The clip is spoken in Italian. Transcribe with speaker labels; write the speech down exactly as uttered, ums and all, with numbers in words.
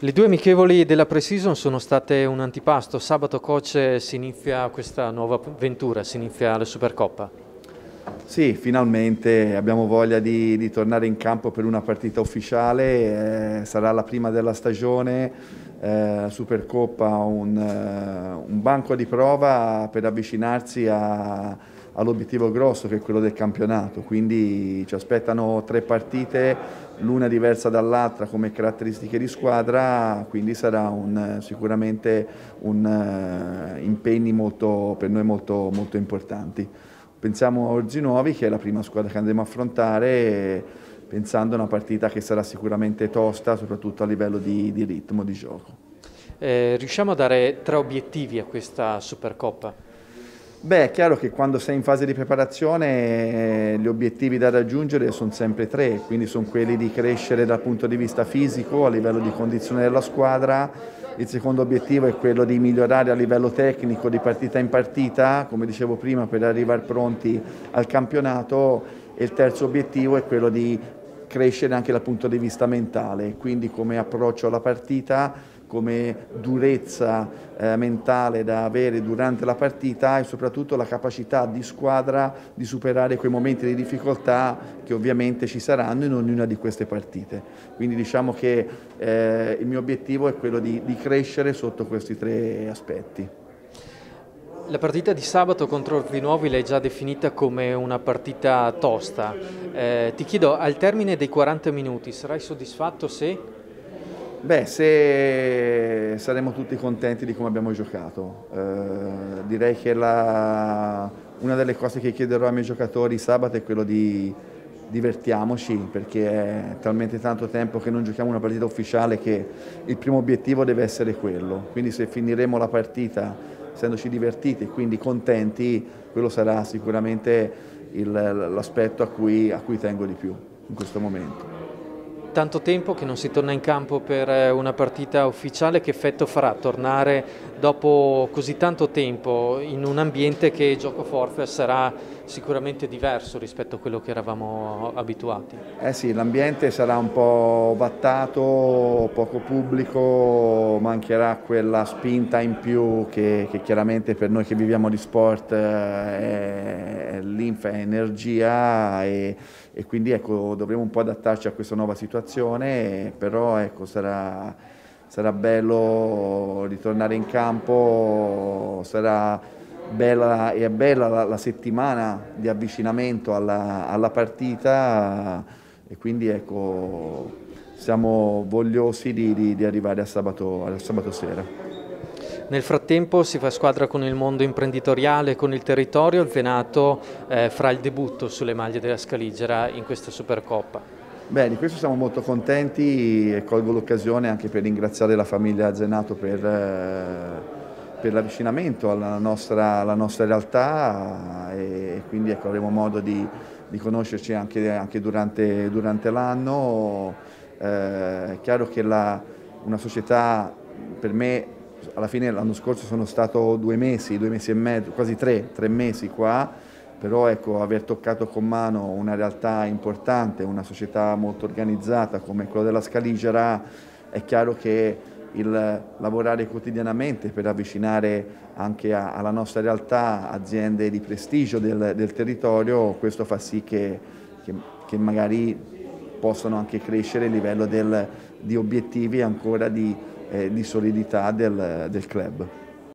Speaker 1: Le due amichevoli della Pre-Season sono state un antipasto. Sabato, coach, si inizia questa nuova avventura, si inizia la Supercoppa.
Speaker 2: Sì, finalmente abbiamo voglia di, di tornare in campo per una partita ufficiale, eh, sarà la prima della stagione, eh, Supercoppa, un, uh, un banco di prova per avvicinarsi a, all'obiettivo grosso che è quello del campionato, quindi ci aspettano tre partite, l'una diversa dall'altra come caratteristiche di squadra, quindi sarà un, sicuramente un uh, impegni molto, per noi molto, molto importanti. Pensiamo a Orzinuovi, che è la prima squadra che andremo a affrontare, pensando a una partita che sarà sicuramente tosta, soprattutto a livello di, di ritmo di gioco.
Speaker 1: Eh, riusciamo a dare tre obiettivi a questa Supercoppa?
Speaker 2: Beh, è chiaro che quando sei in fase di preparazione gli obiettivi da raggiungere sono sempre tre, quindi sono quelli di crescere dal punto di vista fisico, a livello di condizione della squadra. Il secondo obiettivo è quello di migliorare a livello tecnico di partita in partita, come dicevo prima, per arrivare pronti al campionato, e il terzo obiettivo è quello di crescere anche dal punto di vista mentale, quindi come approccio alla partita, come durezza eh, mentale da avere durante la partita e soprattutto la capacità di squadra di superare quei momenti di difficoltà che ovviamente ci saranno in ognuna di queste partite. Quindi diciamo che eh, il mio obiettivo è quello di, di crescere sotto questi tre aspetti.
Speaker 1: La partita di sabato contro Orzinuovi l'hai già definita come una partita tosta. Eh, ti chiedo, al termine dei quaranta minuti sarai soddisfatto se...
Speaker 2: Beh, se saremo tutti contenti di come abbiamo giocato. Eh, direi che la, una delle cose che chiederò ai miei giocatori sabato è quello di divertiamoci, perché è talmente tanto tempo che non giochiamo una partita ufficiale che il primo obiettivo deve essere quello. Quindi se finiremo la partita essendoci divertiti e quindi contenti, quello sarà sicuramente l'aspetto a cui, a cui tengo di più in questo momento.
Speaker 1: Tanto tempo che non si torna in campo per una partita ufficiale, che effetto farà tornare dopo così tanto tempo in un ambiente che gioco forfait sarà sicuramente diverso rispetto a quello che eravamo abituati?
Speaker 2: Eh sì, l'ambiente sarà un po' vattato, poco pubblico, mancherà quella spinta in più che, che chiaramente per noi che viviamo di sport è linfa, è energia e, e quindi ecco, dovremo un po' adattarci a questa nuova situazione, però ecco, sarà, sarà bello ritornare in campo, sarà bella, è bella la, la settimana di avvicinamento alla, alla partita e quindi ecco, siamo vogliosi di, di, di arrivare a sabato, a sabato sera.
Speaker 1: Nel frattempo si fa squadra con il mondo imprenditoriale, con il territorio. Il Venato eh, farà il debutto sulle maglie della Scaligera in questa Supercoppa.
Speaker 2: Beh, di questo siamo molto contenti e colgo l'occasione anche per ringraziare la famiglia Zenato per, eh, per l'avvicinamento alla nostra, alla nostra realtà e quindi ecco, avremo modo di, di conoscerci anche, anche durante, durante l'anno. Eh, è chiaro che la, una società, per me, alla fine l'anno scorso sono stato due mesi, due mesi e mezzo, quasi tre, tre mesi qua, però ecco, aver toccato con mano una realtà importante, una società molto organizzata come quella della Scaligera, è chiaro che il lavorare quotidianamente per avvicinare anche a, alla nostra realtà aziende di prestigio del, del territorio, questo fa sì che, che, che magari possano anche crescere il livello del, di obiettivi e ancora di, eh, di solidità del, del club.